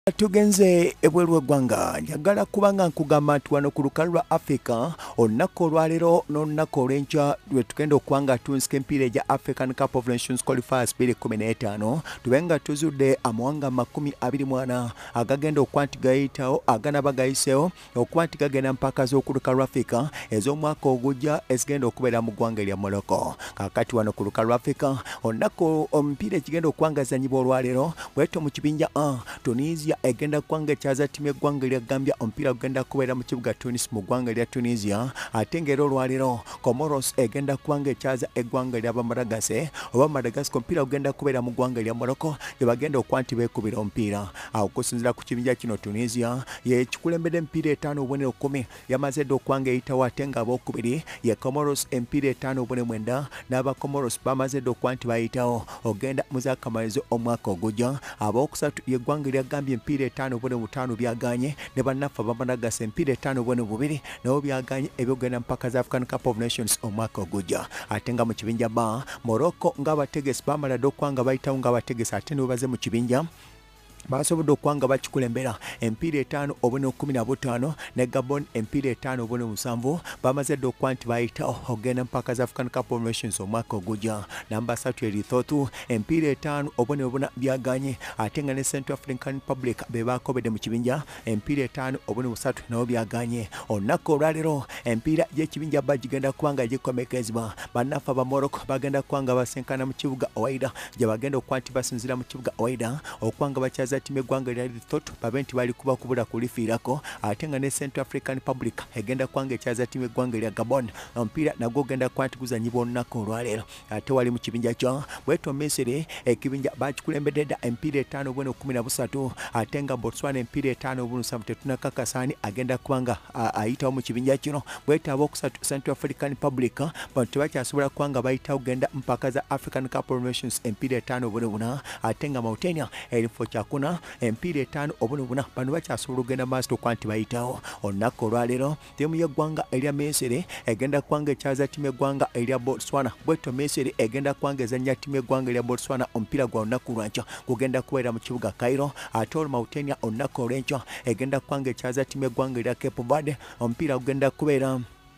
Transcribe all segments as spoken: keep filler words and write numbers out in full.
Tugenze ebweru eggwanga njagala kubanga nkugamba nti wano ku lukalu lwa Africa olunaku olwaleero n'olunaku olw'enkya lwe tugenda okuba nga tunsika empiira egya African Cup of Nations Qualifiers bbiri kkumi n'etaano tube nga tuzudde amawanga makumi abiri mu ana agagenda okuba nti gayitawo aganaba gayiseewo okuba nti gagenda mpaka z'oku lukalu lwa Africa ez'omwaka ogujja ezigenda okubeera mu ggwanga erya Morocco. Kaakati wano ku lukalu lwa Africa olunaku omupiira ekigenda okuba nga zanyibwa olwaleero bwetyo mu kibinja A Tunisia egenda kwanga ekyaza timu eggwanga erya Gambia omupiira gugenda kubeera mu kibuga Tunis mu ggwanga erya Tunisia ate ng'era olwaleero Comoros egenda kwanga ekyaza eggwanga ery'aba Madagascar oba Madagascar omupiira gugenda kubeera mu ggwanga erya Morocco gye bagenda okuba nti beekubira omupiira. Awo okusinziira ku kibinja kino Tunisia ye kikulembedde empiira etaano obubonero kkumi yamaze dda okuba nga eyitawo ate ng'abookubiri ye Comoros empiira etaano obubonero mwenda n'aba Comoros bamaze dda okuba nti bayitawo ogenda mu zaakamalizo omwaka ogujja. Abookusatu ye ggwanga erya Gambia empiira etaano obubonero butaano byaganye ne bannaffe aba Madagascar empiira etaano obubonero bubiri nabo byaganye ebyogenda mpaka za African Cup of Nations omwaka ogujja. Ate nga mu kibinja ba Morocco ng'abategesi bamala dda okuba nga bayitawo ng'abategesi ate ne baze mu kibinja basobodde okuba nga bakikulembera empiira etaano obubonero kkumi na butaano ne Gabon empiira etaano obubonero musanvu bamaze dda okuba nti bayitawo ogenda mpaka za African Cup of Nations omwaka ogujja. Namba asatu ye Lesotho empiira etaano obubonero buna byaganye ate nga ne Central African Republic be baakobedde mu kibinja empiira etaano obubonero busatu nabo byaganye. Olunaku olwaleero empiira gy'ekibinja ba gigenda kuba nga gikomekezebwa bannaffe aba Morocco bagenda kuba nga basenkana mu kibuga Owaida gye bagenda okuba nti basinzira mu kibuga Owaida okuba nga bakyaza timu eggwanga erya Lesotho babe nti bali kuba kubula kulifiirako ate nga ne Central African Republic egenda kuba nga ekyaza timu eggwanga erya Gabon omupiira nagwo ogenda kuba nti guzanyibwa olunaku olwaleero. Ate wali mu kibinja kyo bwetyo Misiri ekibinja bakikulembedde dda empiira etaano obubonero kkumi na busatu ate nga Botswana empiira etaano obubonero musanvu tetunakakasaani agenda kuba nga ayitawo mu kibinja kino. Bwetyo abookusatu Central African Republic bano tebakyasobola kuba nga bayitawo genda mpaka za African Cup of Nations empiira etaano obubonero buna ate nga Mauritania erifo kyakuna empiira etaano obubonero buna bano bakyasobola okugenda maaso okuba nti bayitawo. Olunaku olwaleero ttiimu y'eggwanga erya Misiri egenda kuba nga ekyaza ttiimu eggwanga erya Botswana bwetyo Misiri egenda kuba nga ezannya ttiimu eggwanga erya Botswana omupiira gwa lunaku lwankya gugenda kubeera mu kibuga Cairo ate olwo Mauritania olunaku olw'enkya egenda kuba nga ekyaza ttiimu eggwanga erya Cape Verde omupiira gugenda kubeera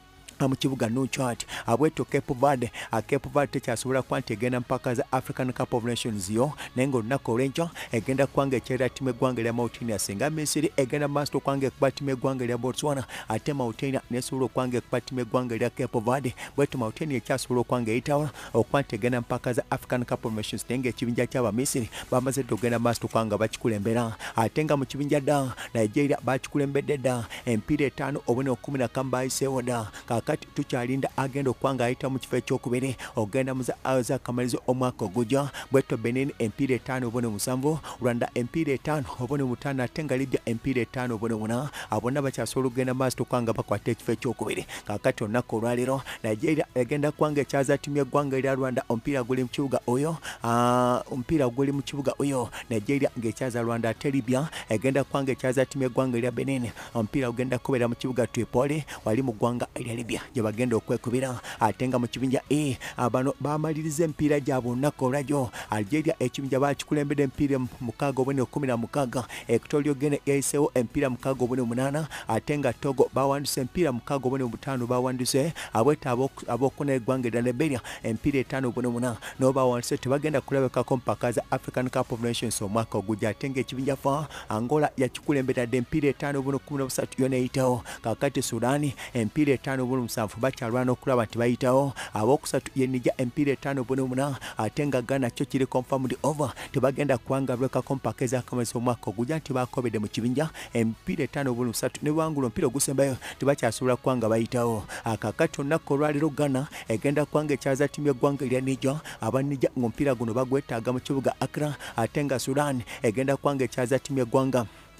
mu kibuga Nouakchott. Abwetyo Cape Verde Cape Verde tekyasobola kuba nti egenda mpaka za African Cup of Nations yo naye nga olunaku olw'enkya egenda kuba nga ekyerera ttiimu eggwanga erya Mauritania singa Misiri egenda maaso okuba nga ekuba ttiimu eggwanga erya Botswana ate Mauritania nesobola okuba nga ekuba ttiimu eggwanga erya Cape Verde bwetyo Mauritania ekyasobola okuba nga eyitawo okuba nti egenda mpaka za African Cup of Nations naye ng'ekibinja ky'Abamisiri bamaze dda okugenda maaso okuba nga bakikulembera. Ate nga mu kibinja dda Nigeria bakikulembedde dda empiira etaano obubonero kkumi na kamu bayiseewo dda kati tukyalinda agenda okuba nga ayita mu kifo ekyokubiri ogenda mu zaakamalizo omwaka ogujja. Bwetyo Benin empiira etaano obubonero musanvu Rwanda empiira etaano obubonero butaano ate nga Libya empiira etaano obubonero buna abonna bakyasobola okugenda maaso okuba nga bakwata ekifo ekyokubiri. Kaakati olunaku olwaleero Nigeria egenda kuba nga ekyaza ttiimu y'eggwanga erya Rwanda omupiira guli mu kibuga oyo omupiira guli mu kibuga oyo Nigeria ng'ekyaza Rwanda ate Libya egenda kuba nga ekyaza ttiimu y'eggwanga erya Benin omupiira gugenda kubeera mu kibuga Tripoli wali mu ggwanga erya Libya gye bagenda okwekubira. Ate nga mu kibinja E abano bamaliriza empiira gyabwe olunaku olwajjo Algeria ekibinja bakikulembedde empiira mukaaga obubonero kkumi na mukaaga Equatorial Guinea yayiseewo empiira mukaaga obubonero munaana ate nga Togo bawanduse empiira mukaaga obubonero butaano bawanduse abweta ab'okuna eggwanga erya Liberia empiira etaano obubonero muna nabo bawanduse tebagenda kulabikako mpaka za African Cup of Nations omwaka ogujja. Ate ng'ekibinja F Angola yakikulembedde dda empiira etaano obubonero kkumi na busatu yona eyitawo. Kaakati Sudaani empiira etaano obubonero musanvu bakyalwana okulaba nti bayitawo. Abookusatu ye Niger empiira etaano obubonero muna ate nga Ghana kyo kiri confirmed over tebagenda kuba nga balekako mpaka ez'akamalizo omwaka ogujja nti baakobedde mu kibinja empiira etaano obubonero busatu ne bwangula omupiira ogusembayo tebakyasobola kuba nga bayitawo. Akaakati olunaku olwaleero Ghana egenda kuba nga ekyaza ttiimu y'eggwanga erya Niger aba Niger ng'omupiira guno bagwetaaga mu kibuga Accra ate nga Sudan egenda kuba nga ekyaza ttiimu y'eggwanga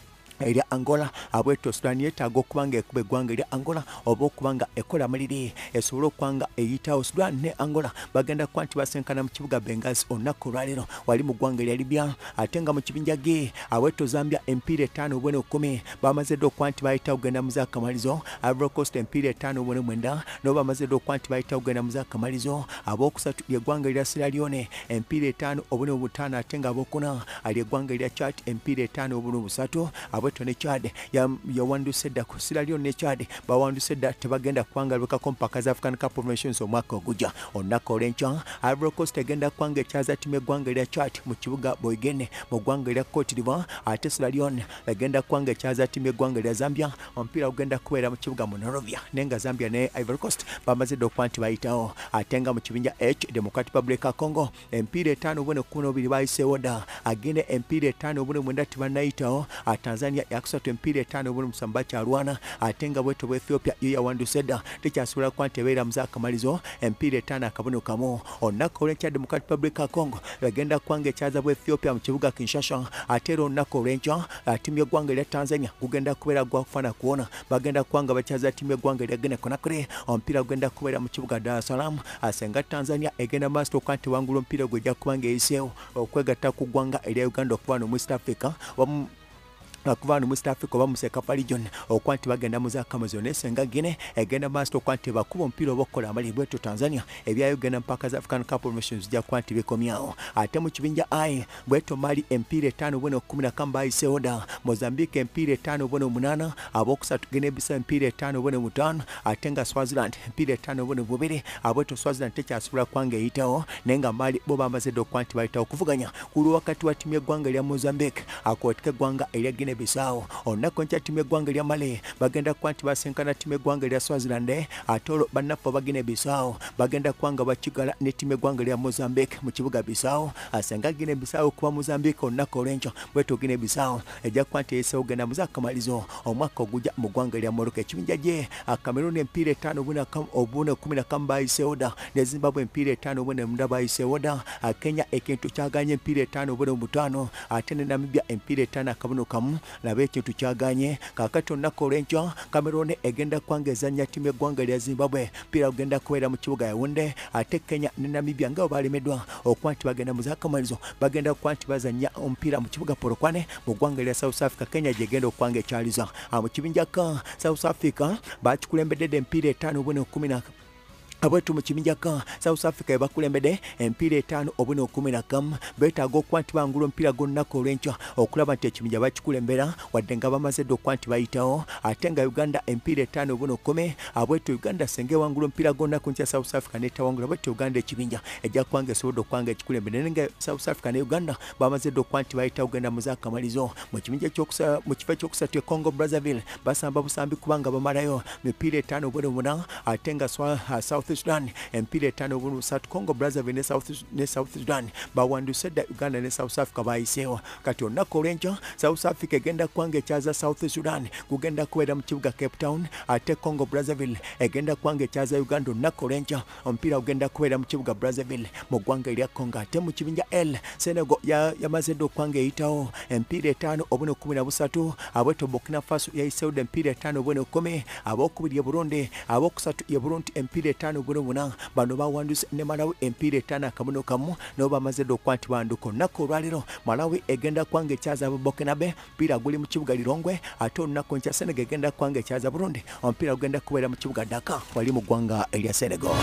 erya Angola abweto Sudan yeetaaga okubanga ekuba eggwanga erya Angola oba okubanga ekola maliri esobole okubanga eyitawo. Sudan ne Angola bagenda kuba nti basenkana mu kibuga Benghazi olunaku olwaleero wali mu ggwanga erya Libya, ate nga mu kibinja ge abweto Zambia empiira etaano obwene okumi bamaze dda okuba nti bayita kugenda mu zaakamalizo. Ivory Coast empiira etaano obwene mwenda nabo bamaze dda okuba nti bayita kugenda mu zaakamalizo. Abookusatu ly'eggwanga erya Sierra Leone empiira etaano obwene obutaano, ate nga abookuna ly'eggwanga erya Chad empiira etaano obwene obusatu. Abweto ne Chad yawanduse dda ku Sierra Leone ne Chad bawanduse dda tebagenda kubanga lwekako mpaka za African Cup of Nations omwaka ogujja. Olunaku olw'enkya Ivory Coast egenda kubanga ekyaza ttiimu eggwanga erya Chad mu kibuga Boigene mu ggwanga erya Cote d'Ivoire, ate Sierra Leone egenda kubanga ekyaza ttiimu eggwanga erya Zambia omupiira gugenda kubeera mu kibuga Monrovia, naye nga Zambia ne Ivory Coast bamaze dda okuba nti bayitawo. Ate nga mu kibinja H Democratic Republic of Congo empiira etaano obwene kkumi n'obiri bayiseewo dda, Guinea empiira etaano obwene mwenda tebannayitawo, Tanzania yakusatu empiira etaano obwene musanvu bakyalwana, ate nga bweto bwa Ethiopia yo yawanduse dda tekyasobola kuba nti ebeera mu zaakamalizo empiira etaano akabono kamu. Olunaku olw'enkya Democratic Republic of Congo egenda kubanga ekyaza bwa Ethiopia mu kibuga Kinshasa, ate era olunaku olw'enkya ttiimu y'eggwanga erya Tanzania gugenda kubeera gwa kufaana kuwona, bagenda kubanga bakyaza ttiimu y'eggwanga erya Guinea Conakry omupiira gugenda kubeera mu kibuga Dar es Salaam. Asenga Tanzania egenda maaso okuba nti wangula omupiira gw'ejja kubanga eyiseewo okwegatta ku ggwanga erya Uganda okuba no mu East Africa wamu Akuvana mu East Africa oba mu Sekafa region okuba nti bagenda mu zaakamalizo, n'esenga Guinea egenda maaso okuba nti bakuba omupiira oba okukola amali. Bweto Tanzania ebyayo genda mpaka za African Cup of Nations zijja kuba nti bikomyawo. Ate mu kibinja I bweto Mali empiira etaano obwene kkumi na kamu bayiseewo dda, Mozambique empiira etaano obwene omunaana, abookusatu Guinea Bissau empiira etaano obwene mutaano, ate nga Swaziland empiira etaano obwene bubiri. Abweto Swaziland tekyasobola kubanga eyitawo, naye nga Mali bo bamaze dda okuba nti bayitawo okuvuganya ku lwa wakati wa ttiimu y'eggwanga erya Mozambique akweteka eggwanga erya Guinea Bissau. Olunaku nkya ttiimu y'eggwanga erya Mali bagenda kuba nti basenkana ttiimu y'eggwanga erya Swaziland, ate olwo bannaffe aba Guinea Bissau bagenda kubanga bakigala ne ttiimu y'eggwanga erya Mozambique mu kibuga Bissau. Asenga Guinea Bissau kuba Mozambique olunaku olw'enkya bweto Guinea Bissau ejja kuba nti eyiseewo genda mu zaakamalizo omwaka ogujja mu ggwanga erya Morocco. Ekibinja gye Cameroon empiira etaano obwene kkumi na kamu bayiseewo dda, ne Zimbabwe empiira etaano obwene mwenda bayiseewo dda, Kenya ekintu kyaganye empiira etaano obwene mutaano, ate ne Namibia empiira etaano akabono kamu nabe ekintu kyaganye. Kaakati olunaku olw'enkya Cameroon egenda kubanga ezannya ttiimu y'eggwanga erya Zimbabwe, mpiira gugenda kubeera mu kibuga Yaounde, ate Kenya ne Namibia nga balemeddwa okuba nti bagenda mu zaakamalizo bagenda kuba nti bazannya omupiira mu kibuga Polokwane mu ggwanga erya South Africa. Kenya gyegenda okubanga ekyaliza. Mu kibinja K South Africa bakikulembedde dda empiira etaano obwene kkumi na abwetu mu kibinja K South Africa ebakulembedde empiira etaano obwene kkumi na kamu. Beetaaga okuba nti bangula omupiira gw'olunaku olw'enkya okulaba nti ekibinja bakikulembera wadde nga bamaze dda okuba nti bayitawo, ate nga Uganda empiira etaano obwene kkumi. Abwetu Uganda singa ewangula omupiira gw'olunaku nkya South Africa netawangula, bwetu Uganda ekibinja ejja kubanga esobodde okubanga ekikulembera, naye nga South Africa ne Uganda bamaze dda okuba nti bayitawo genda mu zaakamalizo. Mu kibinja mu kifo ekyokusatu Congo Brazzaville basamba busambi kubanga bamalayo mipiira etaano obwene muna, ate nga South Sudan empiira etaano obwene busatu. Congo Brazzaville ne South, ne South Sudan bawanduse dda Uganda ne South Africa bayiseewo. Kati olunaku olw'enkya South Africa egenda kubanga ekyaza South Sudan gugenda kubeera mu kibuga Cape Town, ate Congo Brazzaville egenda kubanga ekyaza Uganda olunaku olw'enkya omupiira gugenda kubeera mu kibuga Brazzaville mu ggwanga erya Congo. Ate mu kibinja L Senegal yamaze dda okubanga eyitawo empiira etaano obwene kkumi na busatu. Abweto Burkina Faso yayiseewo dda empiira etaano obwene kkumi. Abookubiri ye Burundi, abookusatu ye Burundi empiira etaano obwene muna. Bano bawanduse ne Malawi empiira etaano akabono kamu, nabo bamaze dda okuba nti banduka. Olunaku olwaleero Malawi egenda kubanga ekyaza Burkinabe, omupiira guli mu kibuga Lilongwe, ate olunaku nkya Senegal egenda kubanga ekyaza Burundi, omupiira gugenda kubeera mu kibuga Dakar wali mu ggwanga erya Senegal.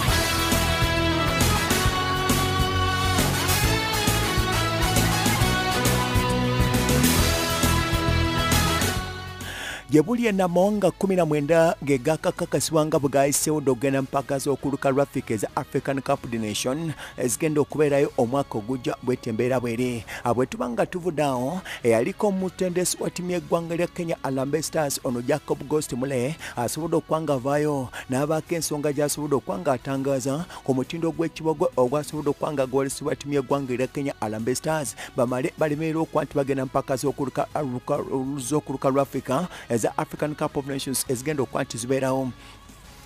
Gyebuli enamawanga kumi na mwenda ge gakakakasibwa nga bwe gayiseewo dda okugenda mpaka z'okuluka lwa Africa eza African Cup of the Nation ezigenda okubeerayo omwaka ogujja bwete embeera bweri. Bwe tuba nga tuvudde awo eyaliko omutendesi wa ttiimu y'eggwanga erya Kenya Harambee Stars ono Jacob Ghost Mulee asobodde okuba nga avaayo n'abaako ensonga gy'asobodde okuba nga atangaaza ku mutindo gw'ekibogo ogwasobodde okuba nga gwolesebwa ttiimu y'eggwanga erya Kenya Harambee Stars bamale balemererwa okuba nti bagenda mpaka z'okuluka lwa Africa eza African Cup of Nations ezigenda okuba nti zibeerawo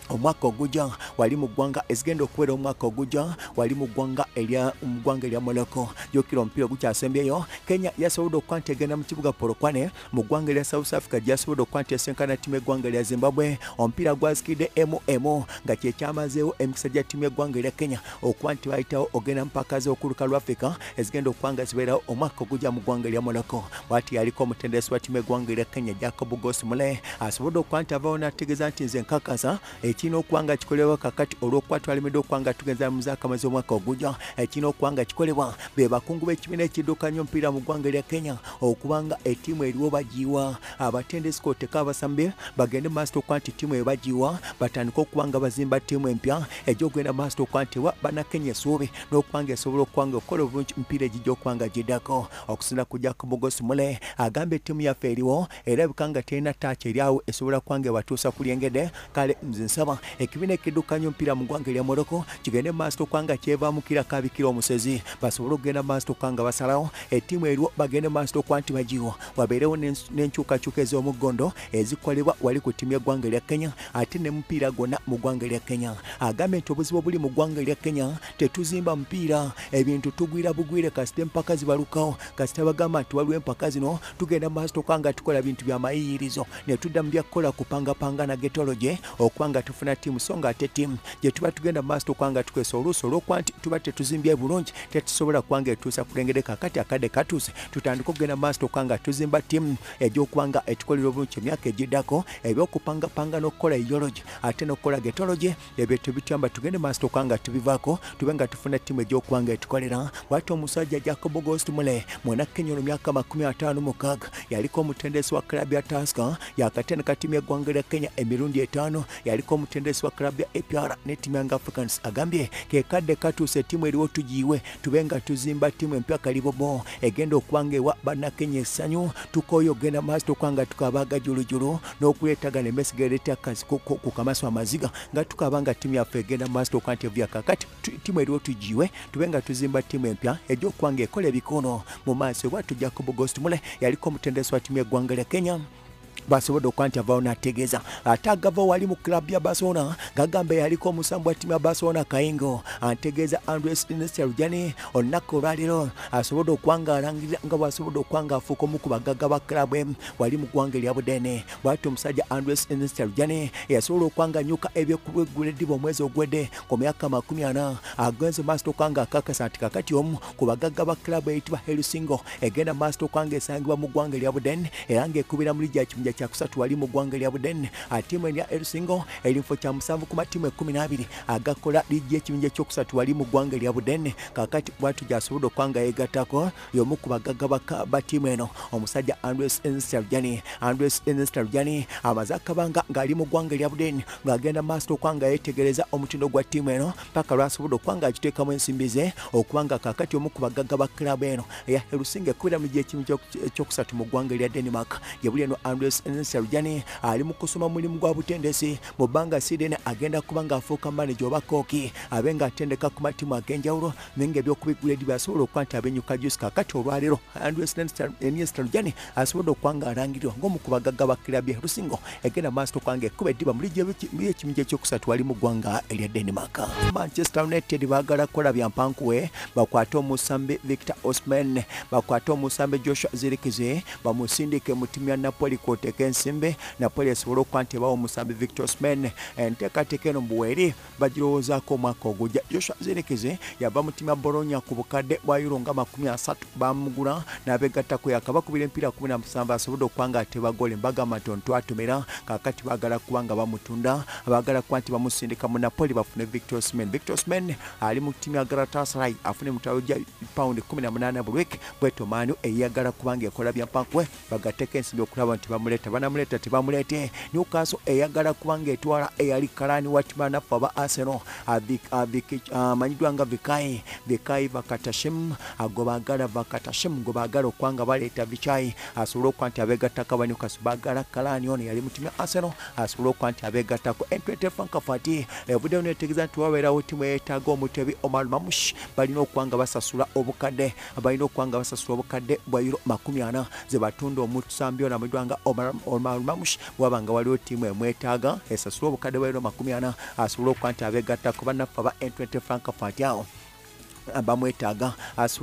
omwaka ogujja wali mu ggwanga ezigenda okubeera omwaka ogujja wali mu ggwanga erya mu ggwanga erya Morocco. Jjukira omupiira gukyasembyeyo, Kenya yasobodde okuba nti egenda mu kibuga Polokwane mu ggwanga erya South Africa gyasobodde okuba nti esenkana ttiimu eggwanga erya Zimbabwe. Omupiira gwazikidde emu emu nga kye kyamazeewo emikisa gya ttiimu eggwanga erya Kenya okuba nti bayitawo ogenda mu ppaka z'okuluka lwa Africa ezigenda okuba nga zibeerawo omwaka ogujja mu ggwanga erya Morocco. Bw'ati yaliko omutendesi wa ttiimu eggwanga erya Kenya Jacob Gosmule asobodde okuba nti avaawo n'ategeeza nti nze nkakasa ekirina okuba nga kikolebwa kakati olw'okuba twalemedde okuba nga tugenza mu zaakamazi omwaka ogujja. Ekirina okuba nga kikolebwa be bakungu b'ekibiina ekiddukanya omupiira mu ggwanga erya Kenya okuba nga ettiimu eriwo bagiyiwa abatendesi k'oteka abasambi bagende mu maaso okuba nti ttiimu eyo bagiyiwa batandike okuba nga bazimba ttiimu empya egy'okugenda mu maaso okuba nti wa bannakenya essuubi n'okuba nga esobola okuba nga okukola obulungi emipiira egijja okuba nga giddako. Okusinziira ku Jacob Gosmule agamba ettiimu yaffe eriwo erabika nga terina ttaaci eryawo esobola okuba nga ebatuusa ku lyengede. Kale nze nsaba ekibiina ekiddukanya omupiira mu ggwanga erya Morocco kigende mu maaso okuba nga kyevaamu kira kabikira omusezi basobole okugenda mu maaso okuba nga basalawo ettiimu eriwo bagende mu maaso okuba nti bagiyiwa wabeerewo n'enkyukakyuka ez'omuggondo ezikolebwa wali ku ttiimu y'eggwanga erya Kenya ate ne mupiira gwonna mu ggwanga erya Kenya. Agambye nti obuzibu obuli mu ggwanga erya Kenya tetuzimba mupiira ebintu tugwira bugwire kasita empaka zibalukawo kasita bagamba nti waliwo empaka zino tugenda mu maaso okuba nga tukola bintu byamayiyirizo ne tudda mu byakukola kupangapanga na getoloje okuba nga tufuna ttiimu so nga ate ttiimu gye tuba tugenda mu maaso okuba nga tukwesa oluusi olw'okuba nti tuba tetuzimbye bulungi tetusobola kuba nga etuusa kulengede kakati akadde katuuse tutandika okugenda mu maaso okuba nga tuzimba ttiimu egy'okuba nga etukolera obulungi emyaka egiddako ebyokupangapanga n'okukola iyologi ate n'okukola getoloje ebyo tebituyamba tugende mu maaso okuba nga tubivaako tube nga tufuna ttiimu egy'okuba nga etukolera. Bw'ati omusajja Jacob Gosmule Munnakenya ono myaka makumi ataano mukaaga yaliko omutendesi wa klabu ya Tusker yakatendeka ttiimu y'eggwanga erya Kenya emirundi etaano yaliko omutendesi wa klabu ya A P R ne ttiimu Young Africans. Agambye ke kadde katuuse ttiimu eriwo tugiyiwe tube nga tuzimba ttiimu empya kalibobo egenda okuba nga ewa bannakenya essanyu tukooye ogenda maaso okuba nga tukabaaga julujulu n'okuleetagana emmesi gereeta ku kamaso amaziga nga tukaba nga ttiimu yaffe egenda maaso okuba nti evuya kakati ttiimu eriwo tugiyiwe tube nga tuzimba ttiimu empya egy'okuba nga ekola ebikono mu maaso. Bw'atyo Jacob Gosmule yaliko omutendesi wa ttiimu y'eggwanga erya Kenya basobodde okuba nti avaawo n'ategeeza ate agava wali mu klabu ya Barcelona gagamba yaliko omusambu wa ttiimu ya Barcelona Kayingo antegeeza Andres Iniesta Rujani olunaku olwaleero asobodde okuba nga alangirira nga bw'asobodde okuba nga afuuka omu ku bagagga ba klabu emu wali mu ggwanga erya Budene. Bw'atyo omusajja Andres Iniesta Rujani yasobola okuba nga anyuka ebyekugula eddiba omwezi ogwedde ku myaka makumi ana agenze maaso okuba nga akakasa nti kakati omu ku bagagga ba klabu eyitibwa Helsingo egenda maaso okuba nga esangibwa mu ggwanga erya Budene era ng'ekubira mu liigi ya kibinja kya kusatu wali mu ggwanga erya Budene. Ttiimu erya Helsingo eri mufo kya musanvu ku matiimu ekkumi n'abiri agakola liigi y'ekibinja ekyokusatu wali mu ggwanga erya Budene. Kakati bw'atyo gy'asobodde okuba nga yeegattako y'omu ku bagagga ba ttiimu eno omusajja Andres Iniesta Rujani. Andres Iniesta Rujani amaze akabanga ng'ali mu ggwanga erya Budene ng'agenda maaso okuba nga yeetegereza omutindo gwa ttiimu eno paka lw'asobodde okuba nga agiteekamu ensimbi ze okuba nga kakati omu ku bagagga ba klabu eno eya Helsingo ekubira mu liigi y'ekibinja ekyokusatu mu ggwanga erya Denmark. Ye buli eno Andres Iniesta Rujani ali mu kusoma mulimu gwa butendesi mu bbanga sidene agenda kuba ng'afuuka manager oba kooki abe ng'atendeka ku matiimu ag'enjawulo naye ng'ebyokubigula eddiba asobola okuba nti abenyuka juice. Kakati olwaleero Andres Iniesta Rujani asobodde okuba ng'alangirirwa ng'omu ku bagagga ba klabu ya Helsingo egenda maaso okuba ng'ekuba eddiba mu liigi y'ekibinja ekyokusatu wali mu ggwanga erya Denmark. Manchester United baagala kukola byampankuwe bakwate omusambi Victor Osimhen bakwate omusambi Joshua Zirkzee bamusindike mu ttiimu ya Napoli kw'oteeka ensimbi Napoli esobole okuba nti ebawa omusambi Victor Osimhen. Enteekateeka eno mbuweeri bagirowoozaako omwaka ogujja. Joshua Zirkzee yava mu ttiimu ya Bologna ku bukadde bwa euro nga makumi asatu bamugula n'abeegattako yakabakubira empiira kumi na musanvu asobodde okuba nga ateba goole mbagamba nti ontwatumira kakati baagala kuba nga bamutunda baagala kuba nti bamusindika mu Napoli bafune Victor Osimhen. Victor Osimhen ali mu ttiimu ya Galatasaray afune mutalo gya paundi kumi na munaana buli wiiki bwetyo Manu eyagala kuba nga ekola byampankuwe bagateeka ensimbi okulaba nti bamuleeta banamuleeta tebamuleete. Newcastle eyagala kuba nga etwala eyali kalaani wa ttiimu yanaffe aba Arsenal amanyiddwa nga Vikai Vikai Vakatashim ago baagala Vakatashim go baagala okuba nga baleeta Vichai asobole okuba nti abeegattako aba Newcastle baagala kalaani ono yali mu ttiimu ya Arsenal asobole okuba nti abeegattako. Entwete Frankfurt ebuddeyo neetegeeza nti wabeerawo ttiimu eyeetaaga omutebi Omar Mamush balina okuba nga basasula obukadde balina okuba nga basasula obukadde bwa euro makumi ana ze batunda omusambi ono amanyiddwa nga Omar Olmamush bwabanga waliwo ttiimu emwetaaga esasula obukadde bwa makumi ana asobole okuba nti abeegattako bannaffe aba N twenty Francophone awo bamwetaaga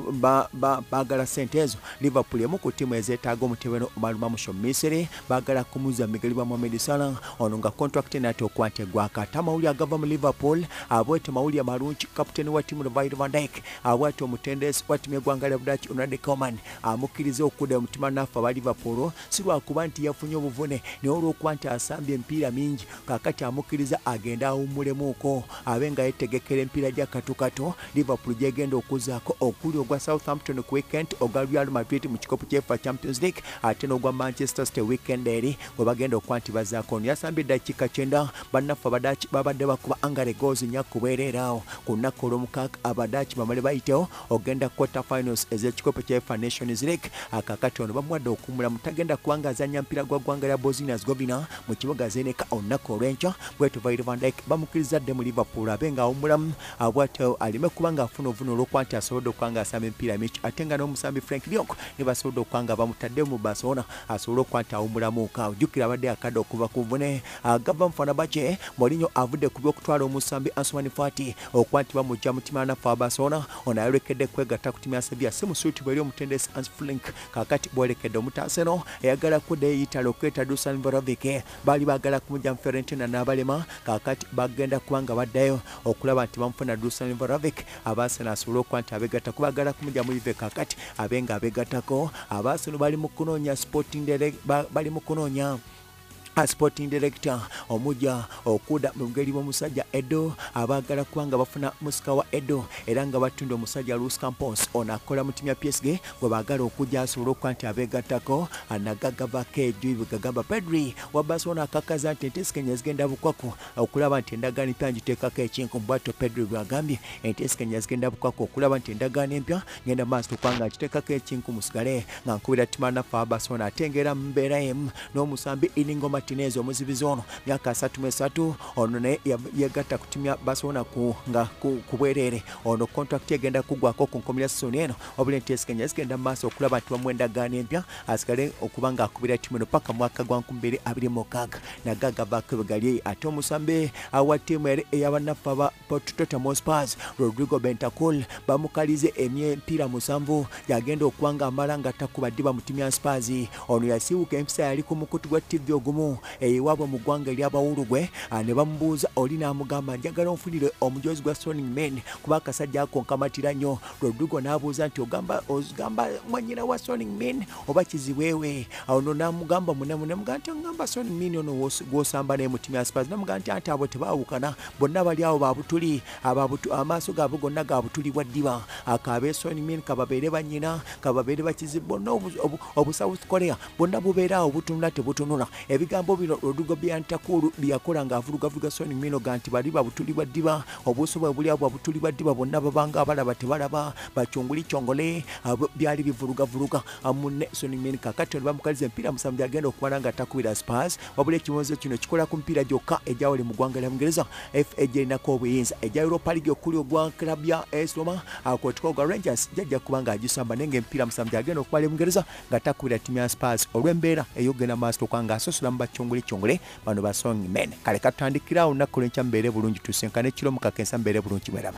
baagala ssente ezo. Liverpool emu ku ttiimu ezeetaaga omutebero Olmamush Misiri baagala kumuza Miguel bwa Mohamed Salah ono nga contract nate okuba nti eggwakata. Amawulire agava mu Liverpool abwete mawulire malungi. Kapiteeni wa ttiimu Virgil van Dijk abwete omutendesi wa ttiimu y'eggwanga lya Budaaki Ronald Koeman amukkiriza okudda omutima naffe aba Liverpool si lwakuba nti yafunye obuvune naye olw'okuba nti asambye empiira mingi kaakati amukkiriza agenda awummulemuuko abe nga yeetegekera empiira gya katokato. Liverpool gyegenda okuzaako okuli ogwa Southampton ku weekend ogwa Real Madrid mu kikopo ky'Efa Champions League ate n'ogwa Manchester City weekend eri gwe bagenda okuba nti bazaako. Ono yasambye eddakiika kyenda bannaffe Abadaaki babadde bakuba Angare goals nnya ku bwereere awo ku lunaku olw'omukaaga Abadaaki bamale bayitewo ogenda quarter finals ez'ekikopo ky'Efa Nations League. Akaakati ono bamuwadde okuwummula mutagenda kubanga azannya mpira gwa ggwanga lya Bosnia Herzegovina mu kibuga Zenica olunaku olw'enkya bwetyo Virgil van Dijk bamukkiriza dde mu Liverpool abe nga awummulamu abwatyo aleme kuba ng'afuna obuvune olw'okuba nti asobodde okuba nga asamba emipiira mingi ate nga n'omusambi Frank Diok ne basobodde okuba nga bamutadde mu Barcelona asobole okuba nti awummulamuuka. Ojjukira abadde akadde okuva ku buvune agava mu Fenerbahce Mourinho avudde ku by'okutwala omusambi Ansu Fati okuba nti bamujja mu ttiimu y'anafu wa Barcelona. Ono ayolekedde kwegatta ku ttiimu ya Sevilla si musuutibwa eri omutendesi Hans Flick kaakati bwolekedde omutaaseno eyagala kudda eyitalo okweta Dusan Vlahovic baali baagala kumujja mu Fiorentina n'abalema kaakati bagenda kuba nga baddayo okulaba nti bamufuna Dusan Vlahovic abaasena asobole okuba nti abeegatta kubagala kumujja mu Juve kaakati abe nga abeegattako. Abaaseno bali mu kunoonya sporting bali mu kunoonya Sporting Director omujja okuda mu ngeri bw'omusajja Edo abaagala kubanga bafuna musika wa Edo era nga batunda omusajja Luis Campos ono akola mu ttiimu ya P S G gwe baagala okujja asobole okuba nti abeegattako. Anagagavako ejo gagamba Pedri wa Barcelona akakaza nti enteesikenya zigenda bukwaku okulaba nti endagaano empya ngiteekako ekinku. Bwatyo Pedri bw'agambye enteesikenya zigenda bukwaku okulaba nti endagaano empya ngenda maaso okuba nga ngiteekako ekinku musigale nga nkubira ttiimu y'anafu wa Barcelona ate ng'era mu mbeera emu n'omusambi Inigo Martinez omuzibizi ono myaka asatu mu esatu ono naye yegatta ku ttiimu ya Barcelona ku nga ku bwereere ono contract egenda kuggwako ku nkomerera ya sezoni eno wabula enteesikenya zigenda mu maaso okulaba nti bamuwa endagaano empya asigale okuba nga akubira ttiimu eno paka mwaka gwa nkumi bbiri abiri mu mukaaga nagaga bakebegali. Ate omusambe awa ttiimu eri ey'abannaffe aba Tottenham Hotspur Rodrigo Bentancur bamukalize emyempiira musanvu yagenda okuba nga amala nga takuba ddiba mu ttiimu ya Spurs. Ono yasiiwuka empisa yali ku mukutu gwa T V ogumu ewaabwe mu ggwanga ery'abawulugwe ne bamubuuza oli n'amugamba njagala onfunire omujozi gwa Sonning Men kuba akasajja ako nkamatira nnyo. Rodrigo n'abuuza nti ogamba ogamba mwanyina wa Sonning Men oba kizibwewe ono n'amugamba munamuna mugamba nti ngamba Sonning Men ono gw'osamba naye mu ttiimu ya Spurs namugamba nti ate abo tebaawukana bonna bali awo babutuli amaaso gaabwe gonna ga butuli bwa ddiba akabe Sonning Men kababeere bannyina kababeere bakizibu bonna obu South Korea bonna bubeera awo butunula tebutunula. Ebigambo bino Rodrigo Bentancur byakola ng'avulugavuga Sonning Men ga nti bali babutuli bwa ddiba obusobola buli abo babutuli bwa ddiba bonna babanga abalaba tebalaba bacyonguli cyongole byali bivulugavuluga munne Sonning Men kakati bamukaliza empiira musanvu agenda okubala nga takubira Spurs wabula ekibonzo kino kikola ku mpiira gyokka egyawali mu ggwanga lya Bungereza F A erinako obuyinza egya Europa League okuli ogwa club ya AS Roma akotuka ogwa Rangers jajja kuba nga agisamba naye ng'empiira musanvu agenda okubala e Bungereza nga takubira ttiimu ya Spurs olw'embeera eyogenda maaso okuba nga asosula mu bacyonguli cyongole bano ba Sonning Men. Kale katandikira olunaku lw'enkya mbeere bulungi tusenkane ekiro mu kakensa mbeere bulungi bweraba.